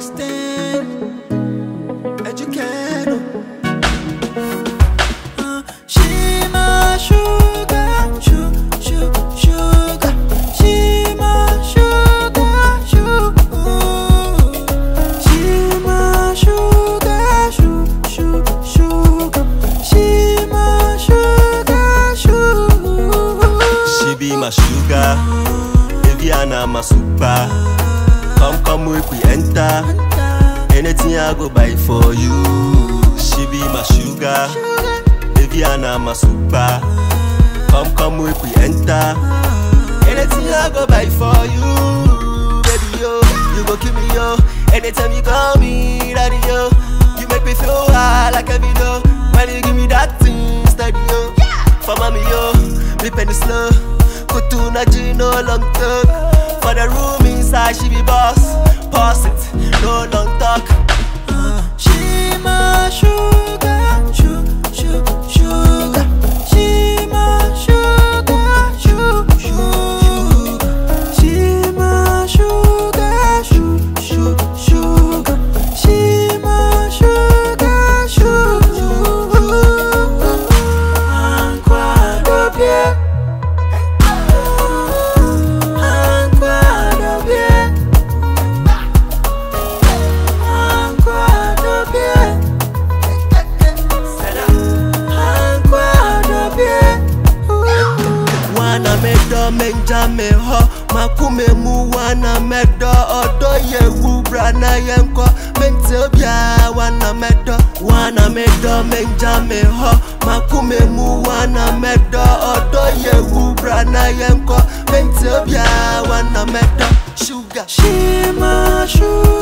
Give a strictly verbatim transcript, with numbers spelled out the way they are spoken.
extent. Educado. Uh, she my sugar, sugar, sugar. She my sugar, sugar. She my sugar, sugar, sugar. She my sugar, sugar. She be my sugar, Viviana my super. Come, come, we we enter. Anything I go buy for you. She be my sugar, Viviana my super. Come, come, we we enter. Anything I go buy for you. Baby yo, you go kill me yo. Anytime you call me daddy yo, you make me feel high like a video. When you give me that thing steady yo. For mommy yo, me penny slow. Kutuna G no long talk. For the room inside she be boss. Pause it, no long talk. uh, She my sugar, sugar, sugar, sugar. She my sugar, sugar, sugar. She my sugar, sugar, sugar, sugar. She my sugar, sugar. Anquado bien. Wana medo menja meho makume mu wana medo odo ye wubra na yenko mentebia wana medo wana medo menja meho makume mu wana medo odo ye wubra na yenko mentebia wana medo sugar She my sugar.